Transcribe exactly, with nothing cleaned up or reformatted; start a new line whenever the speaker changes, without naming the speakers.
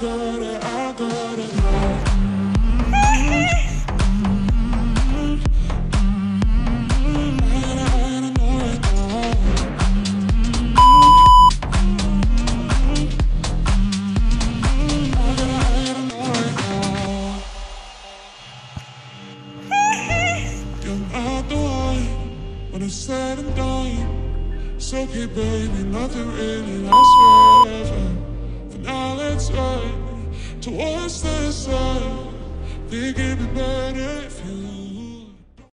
got it, I got it now. When it's said and done, it's okay, baby, nothing really lasts forever. For now, let's ride towards the sun. Think it'd be better if you